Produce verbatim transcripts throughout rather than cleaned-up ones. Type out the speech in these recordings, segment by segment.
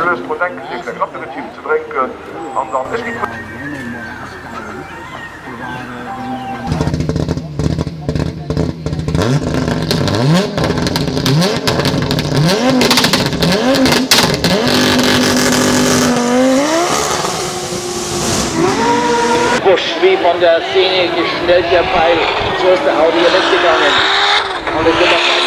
gerust moet denken, ik zeg dat er een team te drinken, en dan is niet goed. Wie von der Szene geschnellt der Pfeil, so ist der Audi hier weggegangen. Und es wird auch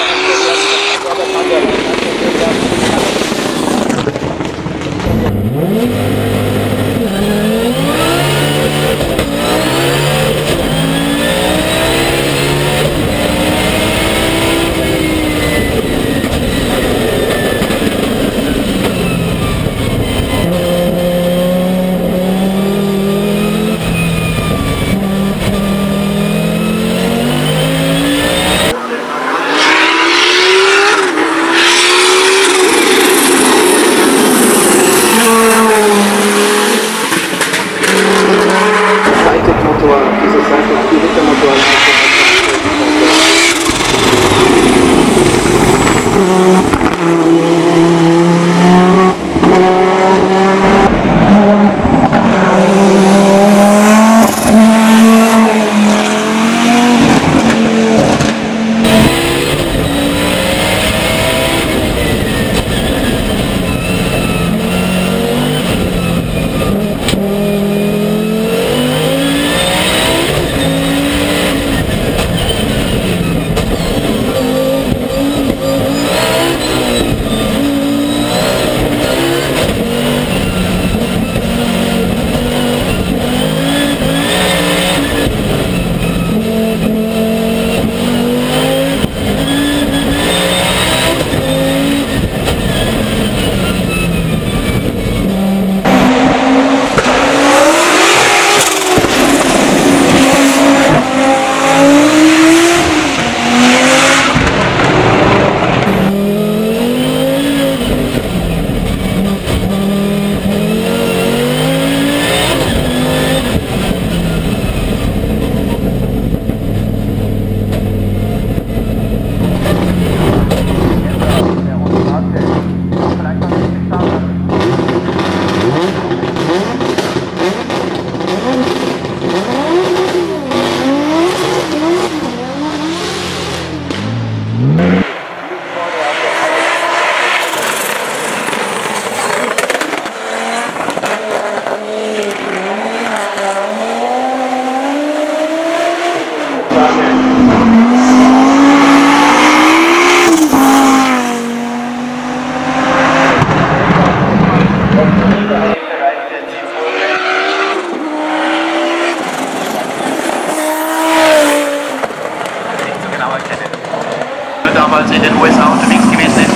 damals in den U S A unterwegs gewesen ist.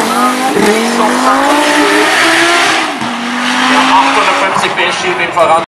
achthundertfünfzig B S G voran.